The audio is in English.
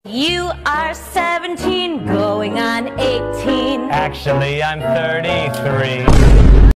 You are 17, going on 18. Actually, I'm 33.